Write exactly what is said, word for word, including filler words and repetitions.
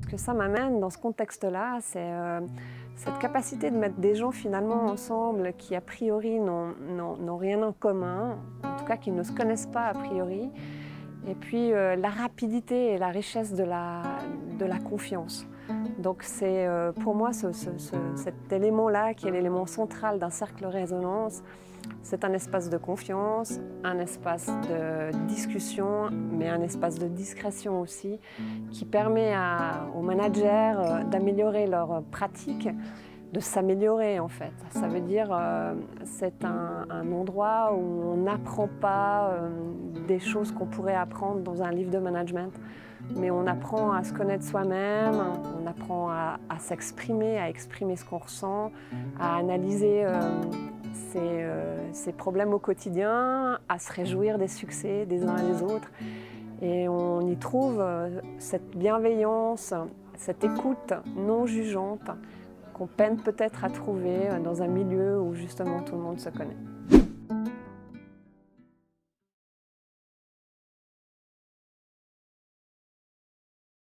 que ça m'amène dans ce contexte-là, c'est euh, cette capacité de mettre des gens finalement ensemble qui a priori n'ont rien en commun, en tout cas qui ne se connaissent pas a priori, et puis euh, la rapidité et la richesse de la, de la confiance. Donc c'est euh, pour moi ce, ce, ce, cet élément-là qui est l'élément central d'un cercle résonance. C'est un espace de confiance, un espace de discussion, mais un espace de discrétion aussi, qui permet à, aux managers euh, d'améliorer leurs pratiques, de s'améliorer en fait. Ça veut dire euh, c'est un, un endroit où on n'apprend pas euh, des choses qu'on pourrait apprendre dans un livre de management, mais on apprend à se connaître soi-même, on apprend à, à s'exprimer, à exprimer ce qu'on ressent, à analyser euh, ses, euh, ses problèmes au quotidien, à se réjouir des succès des uns et des autres. Et on y trouve euh, cette bienveillance, cette écoute non jugeante qu'on peine peut-être à trouver dans un milieu où justement tout le monde se connaît.